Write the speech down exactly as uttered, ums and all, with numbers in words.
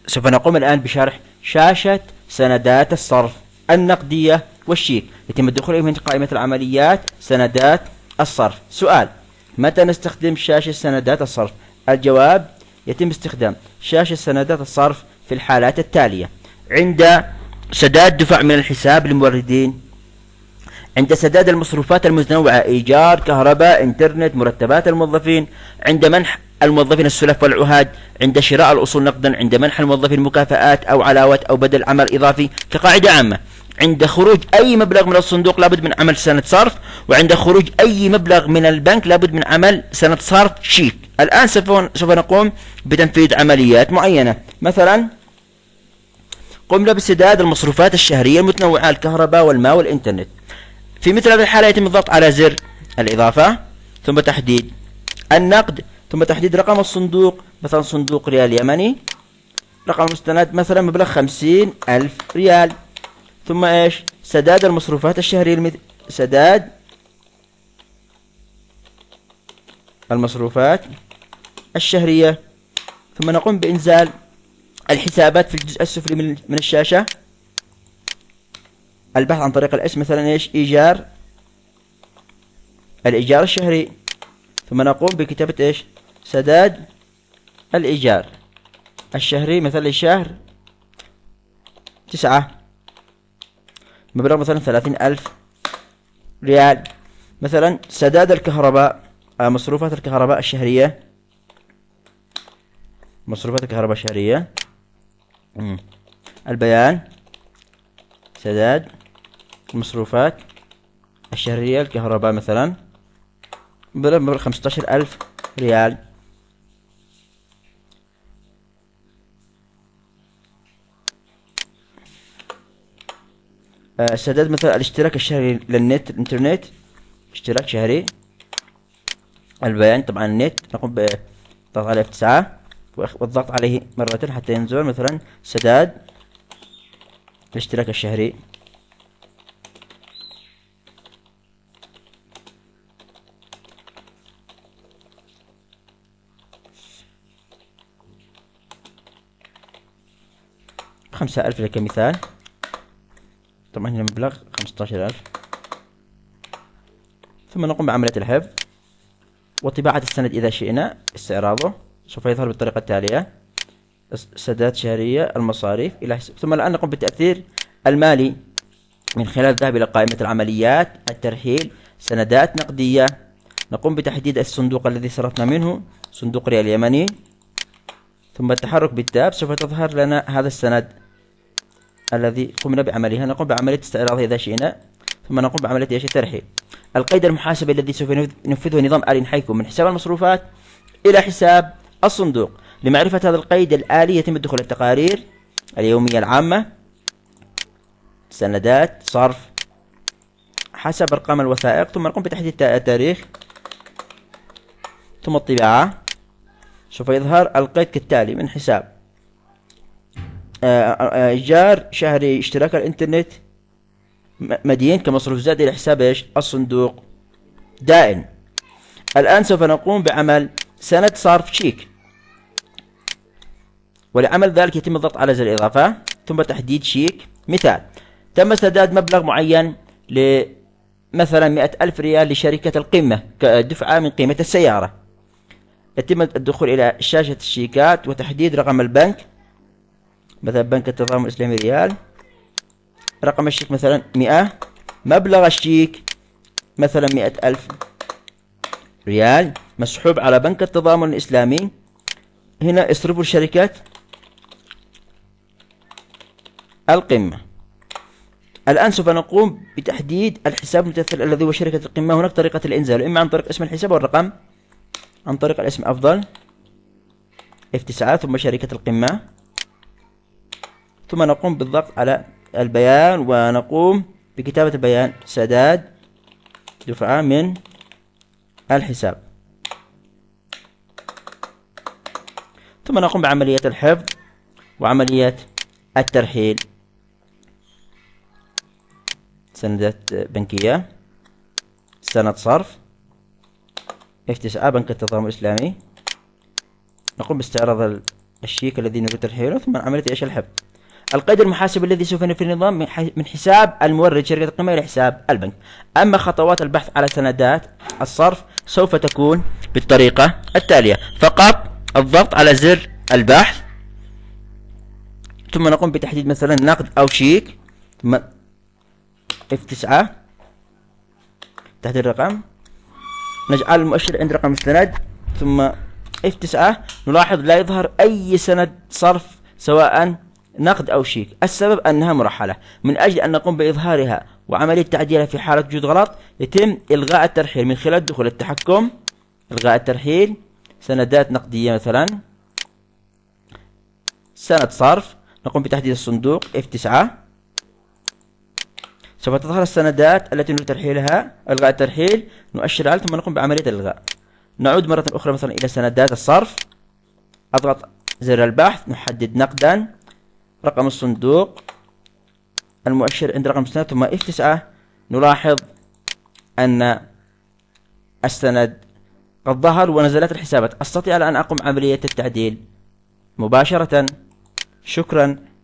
سوف نقوم الآن بشرح شاشة سندات الصرف النقدية والشيك. يتم الدخول من قائمة العمليات سندات الصرف. سؤال: متى نستخدم شاشة سندات الصرف؟ الجواب: يتم استخدام شاشة سندات الصرف في الحالات التالية: عند سداد دفع من الحساب للموردين، عند سداد المصروفات المتنوعة، إيجار، كهرباء، إنترنت، مرتبات الموظفين، عند منح الموظفين السلف والعهاد، عند شراء الأصول نقدا، عند منح الموظفين مكافآت أو علاوات أو بدل عمل إضافي. كقاعدة عامة، عند خروج أي مبلغ من الصندوق لابد من عمل سند صرف، وعند خروج أي مبلغ من البنك لابد من عمل سند صرف شيك. الآن سوف نقوم بتنفيذ عمليات معينة. مثلا قمنا بسداد المصروفات الشهرية المتنوعة، الكهرباء والماء والإنترنت. في مثل هذه الحالة يتم الضغط على زر الإضافة، ثم تحديد النقد، ثم تحديد رقم الصندوق، مثلا صندوق ريال يمني، رقم المستند مثلا مبلغ خمسين ألف ريال، ثم إيش؟ سداد المصروفات الشهرية المث... سداد المصروفات الشهرية، ثم نقوم بإنزال الحسابات في الجزء السفلي من من الشاشة. البحث عن طريق الاسم، مثلا ايش؟ ايجار، الايجار الشهري، ثم نقوم بكتابة ايش؟ سداد الايجار الشهري، مثلا الشهر تسعة، مبلغ مثلا ثلاثين ألف ريال. مثلا سداد الكهرباء، مصروفات الكهرباء الشهرية، مصروفات الكهرباء الشهرية، البيان، سداد المصروفات الشهرية الكهرباء مثلا بمبلغ خمسة عشر ألف ريال. آه سداد مثلا الاشتراك الشهري للنت، الانترنت، اشتراك شهري. البيان طبعا النت، نقوم بالضغط على اف تسعة والضغط عليه مرة حتى ينزل. مثلا سداد الاشتراك الشهري. خمسة ألف كمثال، طبعا هنا مبلغ خمسة عشر ألف. ثم نقوم بعملية الحفظ وطباعة السند إذا شئنا استعراضه. سوف يظهر بالطريقة التالية: سداد شهرية، المصاريف إلى حساب. ثم الآن نقوم بالتأثير المالي من خلال الذهاب إلى قائمة العمليات، الترحيل، سندات نقدية. نقوم بتحديد الصندوق الذي صرفنا منه، صندوق ريال يمني، ثم التحرك بالتاب سوف تظهر لنا هذا السند الذي قمنا بعملها. نقوم بعملية استعراضه إذا شئنا، ثم نقوم بعملية ايش؟ الترحيل. القيد المحاسبي الذي سوف ينفذه نظام آلي نحيكم من حساب المصروفات إلى حساب الصندوق. لمعرفة هذا القيد الآلي يتم الدخول التقارير اليومية العامة، سندات صرف، حسب أرقام الوثائق، ثم نقوم بتحديد التاريخ ثم الطباعة. سوف يظهر القيد كالتالي: من حساب إيجار شهري، اشتراك الإنترنت، مدين كمصروف زائد إلى حساب إيش؟ الصندوق دائن. الآن سوف نقوم بعمل سند صرف شيك، ولعمل ذلك يتم الضغط على زر الإضافة ثم تحديد شيك. مثال: تم سداد مبلغ معين لمثلا مئة ألف ريال لشركة القمة كدفعة من قيمة السيارة. يتم الدخول إلى شاشة الشيكات وتحديد رقم البنك، مثلا بنك التضامن الإسلامي ريال، رقم الشيك مثلا مئة، مبلغ الشيك مثلا مئة ألف ريال مسحوب على بنك التضامن الإسلامي. هنا اصرفوا لشركة القمة. الآن سوف نقوم بتحديد الحساب المتمثل الذي هو شركة القمة. هناك طريقة الإنزال، إما عن طريق اسم الحساب والرقم، عن طريق الاسم أفضل، اف تسعة ثم شركة القمة، ثم نقوم بالضغط على البيان ونقوم بكتابة البيان: سداد دفعة من الحساب. ثم نقوم بعملية الحفظ وعملية الترحيل. سندات بنكية، سند صرف، اف تسعة بنك التضامن الإسلامي. نقوم باستعراض الشيك الذي نريد ترحيله، ثم عملية ايش الحفظ. القيد المحاسبي الذي سوف في النظام من حساب المورد شركة القمة إلى حساب البنك. أما خطوات البحث على سندات الصرف سوف تكون بالطريقة التالية، فقط الضغط على زر البحث، ثم نقوم بتحديد مثلا نقد أو شيك، ثم اف تسعة تحديد الرقم، نجعل المؤشر عند رقم السند، ثم اف تسعة. نلاحظ لا يظهر أي سند صرف سواء نقد أو شيك، السبب أنها مرحلة. من أجل أن نقوم بإظهارها وعملية تعديلها في حالة وجود غلط يتم إلغاء الترحيل من خلال دخول التحكم، إلغاء الترحيل، سندات نقدية مثلا، سند صرف، نقوم بتحديد الصندوق اف تسعة، سوف تظهر السندات التي نريد ترحيلها، إلغاء الترحيل، نؤشر على، ثم نقوم بعملية الإلغاء. نعود مرة أخرى مثلا إلى سندات الصرف، أضغط زر البحث، نحدد نقدا، رقم الصندوق، المؤشر عند رقم السند، ثم اف تسعة. نلاحظ أن السند قد ظهر ونزلت الحسابات. أستطيع الآن أقوم عملية التعديل مباشرة. شكرا.